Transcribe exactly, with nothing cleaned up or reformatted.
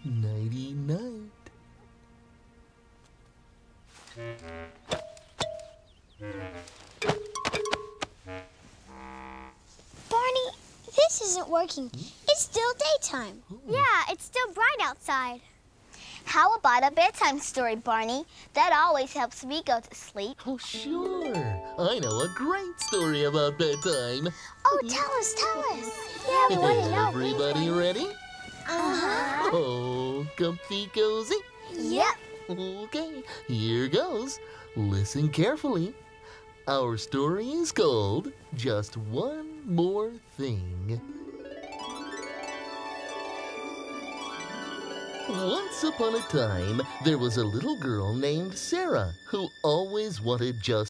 Nighty-night. Barney, this isn't working. It's still daytime. Yeah, it's still bright outside. How about a bedtime story, Barney? That always helps me go to sleep. Oh, sure. I know a great story about bedtime. Oh, tell us, tell us. Yeah, we want to know. Everybody ready? Uh-huh. Oh, comfy cozy? Yep. Okay, here goes. Listen carefully. Our story is called Just One More Thing. Once upon a time, there was a little girl named Sarah who always wanted just